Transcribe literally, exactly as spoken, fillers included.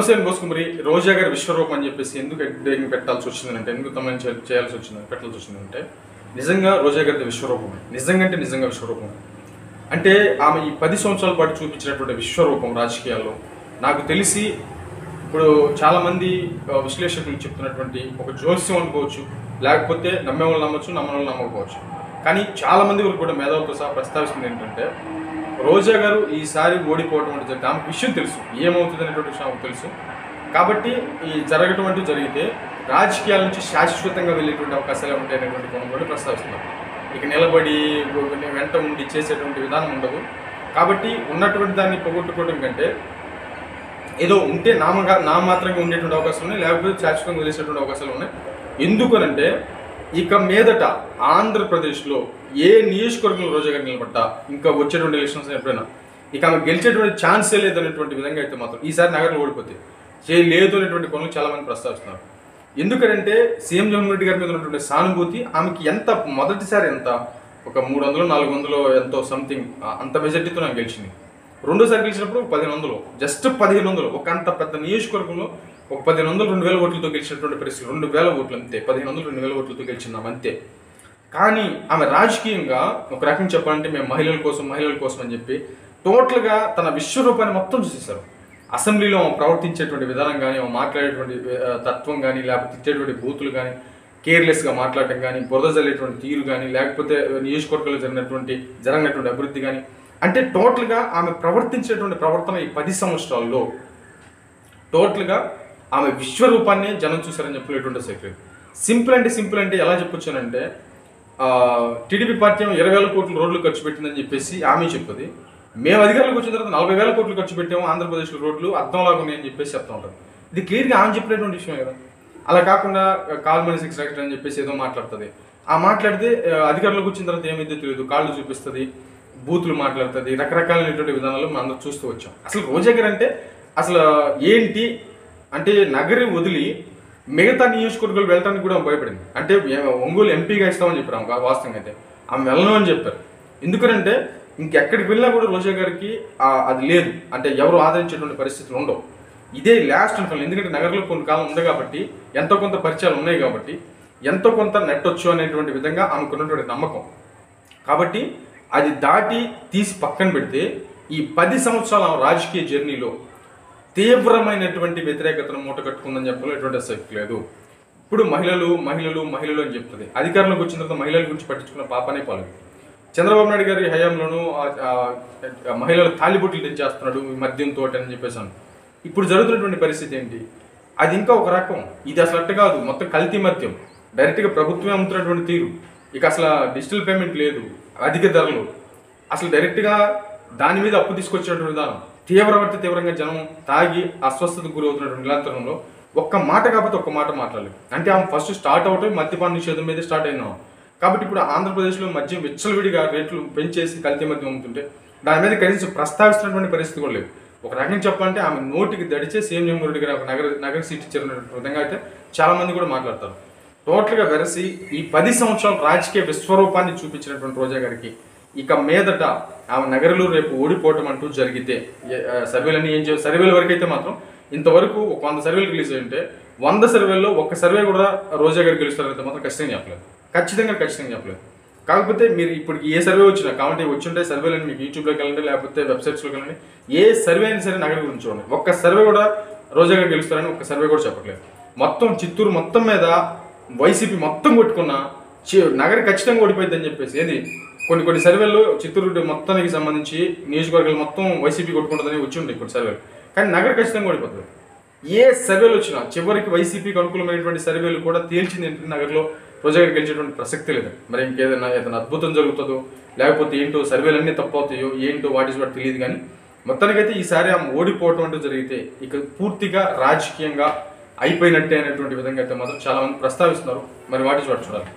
నమస్తే బోసుకుమరి రోజా గారి విశ్వరూపం అని చెప్పేసి ఎందుకు హెడ్డింగ్ పెట్టాల్సి వచ్చిందంటే ఎందుకు తమని చేయాల్సి వచ్చింది పెట్టాల్సి వచ్చిందంటే నిజంగా రోజా గారి విశ్వరూపమే నిజంగా అంటే నిజంగా విశ్వరూపం అంటే ఆమె ఈ పది సంవత్సరాల పాటు చూపించినటువంటి విశ్వరూపం రాజకీయాల్లో నాకు తెలిసి ఇప్పుడు చాలామంది విశ్లేషకులు చెప్తున్నటువంటి ఒక జోస్యం అనుకోవచ్చు, లేకపోతే నమ్మే వాళ్ళు నమ్మచ్చు, నమ్మని వాళ్ళు నమ్మకపోవచ్చు. కానీ చాలామంది వరకు కూడా మేధావులతో సహా ప్రస్తావిస్తుంది ఏంటంటే రోజా గారు ఈసారి ఓడిపోవడం అంటే జరిగితే ఆమెకు విషయం తెలుసు, ఏమవుతుంది అనేటువంటి విషయం ఆమెకు తెలుసు. కాబట్టి ఈ జరగటం అంటూ జరిగితే రాజకీయాల నుంచి శాశ్వతంగా వెళ్ళేటువంటి అవకాశాలు ఉంటాయి అనేటువంటి కోణం కూడా ప్రస్తావిస్తున్నారు. ఇక నిలబడి వెంట ఉండి చేసేటువంటి విధానం ఉండదు. కాబట్టి ఉన్నటువంటి దాన్ని పోగొట్టుకోవడం కంటే ఏదో ఉంటే నామగా నా మాత్రంగా ఉండేటువంటి అవకాశాలు ఉన్నాయి, లేకపోతే శాశ్వతంగా వదిలేసేటువంటి అవకాశాలు ఉన్నాయి. ఎందుకనంటే ఇక మీదట ఆంధ్రప్రదేశ్లో ఏ నియోజకవర్గంలో రోజా గారు నిలబడ్డా ఇంకా వచ్చేటువంటి ఎలక్షన్స్ ఎప్పుడైనా ఇక ఆమె గెలిచేటువంటి ఛాన్సే లేదనేటువంటి విధంగా అయితే మాత్రం ఈసారి నగరంలో ఓడిపోతే చేయలేదు అనేటువంటి కొనులు చాలామంది ప్రస్తావిస్తున్నారు. ఎందుకంటే సీఎం జగన్మోహన్ రెడ్డి గారి మీద ఉన్నటువంటి సానుభూతి ఆమెకి ఎంత మొదటిసారి ఎంత ఒక మూడు వందలు నాలుగు వందలు ఎంతో సంథింగ్ అంత మెజార్టీతో నాకు గెలిచింది. రెండోసారి గెలిచినప్పుడు పదిహేను వందలు జస్ట్ పదిహేను వందలు ఒక అంత పెద్ద నియోజకవర్గంలో ఒక పదిహేను వందలు రెండు వేల ఓట్లతో గెలిచినటువంటి పరిస్థితి, రెండు వేల ఓట్లు అంతే, పదిహేను వందలు రెండు వేల ఓట్లతో గెలిచినాం అంతే. కానీ ఆమె రాజకీయంగా ఒక రకంగా చెప్పాలంటే మేము మహిళల కోసం మహిళల కోసం అని చెప్పి టోటల్గా తన విశ్వరూపాన్ని మొత్తం చూసేశారు. అసెంబ్లీలో ప్రవర్తించేటువంటి విధానం కానీ, మాట్లాడేటువంటి తత్వం కానీ, లేకపోతే తిట్టేటువంటి బూతులు కానీ, కేర్లెస్గా మాట్లాడటం కానీ, బురద జల్లేటువంటి తీరు కానీ, లేకపోతే నియోజకవర్గాల్లో జరిగినటువంటి జరిగినటువంటి అభివృద్ధి కానీ, అంటే టోటల్గా ఆమె ప్రవర్తించేటువంటి ప్రవర్తన ఈ పది సంవత్సరాల్లో టోటల్గా ఆమె విశ్వరూపాన్ని జనం చూశారని చెప్పలేటువంటి సెక్రటరీ. సింపుల్ అంటే సింపుల్ అంటే ఎలా చెప్పొచ్చానంటే టీడీపీ పార్టీ ఇరవై వేల కోట్లు రోడ్లు ఖర్చు పెట్టిందని చెప్పేసి ఆమె చెప్తుంది. మేము అధికారులకు వచ్చిన తర్వాత నలభై వేల కోట్లు ఖర్చు పెట్టాము ఆంధ్రప్రదేశ్లో రోడ్లు అర్థంలాగా ఉన్నాయని చెప్పేసి చెప్తా ఉంటారు. ఇది క్లియర్గా ఆమె చెప్పినటువంటి విషయమే కదా. అలా కాకుండా కాల్మనీ సిక్స్ సెక్రటరీ అని చెప్పేసి ఏదో మాట్లాడుతుంది. ఆ మాట్లాడితే అధికారులకు వచ్చిన తర్వాత ఏమైతే తెలియదు, కాళ్ళు చూపిస్తుంది, బూతులు మాట్లాడుతుంది, రకరకాలైనటువంటి విధానాలు మనం అందరూ చూస్తూ వచ్చాం. అసలు రోజా గారు అంటే అసలు ఏంటి అంటే నగరి వదిలి మిగతా నియోజకవర్గాలు వెళ్ళడానికి కూడా భయపడింది. అంటే ఒంగోలు ఎంపీగా ఇస్తామని చెప్పారు వాస్తవంగా అయితే ఆమె వెళ్ళను అని చెప్పారు. ఎందుకంటే ఇంకెక్కడికి వెళ్ళినా కూడా రోజా గారికి అది లేదు, అంటే ఎవరు ఆదరించేటువంటి పరిస్థితులు ఉండవు. ఇదే లాస్ట్ అనుకోవాలి. ఎందుకంటే నగరంలో కొన్ని కాలం ఉంది కాబట్టి, ఎంతో కొంత పరిచయాలు ఉన్నాయి కాబట్టి, ఎంతో కొంత నెట్టొచ్చు అనేటువంటి విధంగా ఆమెకున్నటువంటి నమ్మకం. కాబట్టి అది దాటి తీసి పక్కన పెడితే ఈ పది సంవత్సరాల రాజకీయ జర్నీలో తీవ్రమైనటువంటి వ్యతిరేకతను మూట కట్టుకుందని చెప్పడం ఎటువంటి శక్తి లేదు. ఇప్పుడు మహిళలు మహిళలు మహిళలు అని చెప్తుంది. అధికారంలోకి వచ్చిన తర్వాత మహిళల గురించి పట్టించుకున్న పాపనే పాల్గొంది. చంద్రబాబు నాయుడు గారి హయాంలోనూ మహిళలు తాలిబొట్లు తెచ్చేస్తున్నాడు మద్యంతో అని చెప్పేసాను. ఇప్పుడు జరుగుతున్నటువంటి పరిస్థితి ఏంటి? అది ఇంకా ఒక రకం. ఇది అసలు అట్ట కాదు, మొత్తం కల్తీ మద్యం డైరెక్ట్గా ప్రభుత్వమే అమ్ముతున్నటువంటి తీరు. ఇక అసలు డిజిటల్ పేమెంట్ లేదు, అధిక ధరలు, అసలు డైరెక్ట్గా దాని మీద అప్పు తీసుకొచ్చినటువంటి విధానం, తీవ్రవర్తి తీవ్రంగా జనం తాగి అస్వస్థతకు గురి అవుతున్నటువంటి నిరంతరంలో ఒక్క మాట కాకపోతే ఒక్క మాట మాట్లాడలేదు. అంటే ఆమె ఫస్ట్ స్టార్ట్ అవటం మద్యపాన నిషేధం మీద స్టార్ట్ అయినాం. కాబట్టి ఇప్పుడు ఆంధ్రప్రదేశ్లో మద్యం విచ్చలవిడిగా రేట్లు పెంచేసి కల్తీ మద్యం అమ్ముతుంటే దాని మీద కనీసం ప్రస్తావిస్తున్నటువంటి పరిస్థితి కూడా లేదు. ఒక రకంగా చెప్పాలంటే ఆమె నోటికి దడిచే సీఎం జగన్మోహన్ రెడ్డి గారు ఒక నగర నగర సీట్ ఇచ్చారన్నటువంటి విధంగా అయితే చాలామంది కూడా మాట్లాడతారు. టోటల్గా వెరసి ఈ పది సంవత్సరాల రాజకీయ విశ్వరూపాన్ని చూపించినటువంటి రోజా గారికి ఇక మీదట ఆమె నగరంలో రేపు ఓడిపోవటం అంటూ జరిగితే సర్వేలన్నీ ఏం చేయాలి, సర్వేల వరకు అయితే మాత్రం ఇంతవరకు ఒక వంద సర్వేలు రిలీజ్ అయ్యి ఉంటే వంద సర్వేల్లో ఒక్క సర్వే కూడా రోజా గారు గెలుస్తారైతే మాత్రం ఖచ్చితంగా చెప్పలేదు. ఖచ్చితంగా ఖచ్చితంగా చెప్పలేదు. కాకపోతే మీరు ఇప్పుడు ఏ సర్వే వచ్చినా కాబట్టి వచ్చుంటే సర్వేలని మీకు యూట్యూబ్లోకి వెళ్ళండి, లేకపోతే వెబ్సైట్స్లోకి వెళ్ళండి, ఏ సర్వే అయినా సరే నగరం గురించి చూడండి. ఒక్క సర్వే కూడా రోజా గారు గెలుస్తారని ఒక్క సర్వే కూడా చెప్పట్లేదు. మొత్తం చిత్తూరు మొత్తం మీద వైసీపీ మొత్తం కొట్టుకున్న నగరం ఖచ్చితంగా ఓడిపోయిందని చెప్పేసి ఏది కొన్ని కొన్ని సర్వేల్లో చిత్తూరు మొత్తానికి సంబంధించి నియోజకవర్గాలు మొత్తం వైసీపీ కొట్టుకుంటుందని వచ్చి ఉంటాయి కొన్ని సర్వేలు. కానీ నగరం ఖచ్చితంగా ఓడిపోతుంది. ఏ సర్వేలు వచ్చినా చివరికి వైసీపీకి అనుకూలమైనటువంటి సర్వేలు కూడా తేల్చింది ఏంటంటే నగరంలో రోజా గారికి గెలిచేటువంటి ప్రసక్తి లేదు. మరి ఇంకేదైనా ఏదైనా అద్భుతం జరుగుతుందో లేకపోతే ఏంటో సర్వేలన్నీ తప్పవుతాయో ఏంటో వాటి వాటి తెలియదు. కానీ మొత్తానికైతే ఈసారి ఆమె ఓడిపోవటం అంటూ జరిగితే ఇక పూర్తిగా రాజకీయంగా అయిపోయినట్టే అనేటువంటి విధంగా అయితే మాత్రం చాలామంది ప్రస్తావిస్తున్నారు. మరి వాటి వాటి చూడాలి.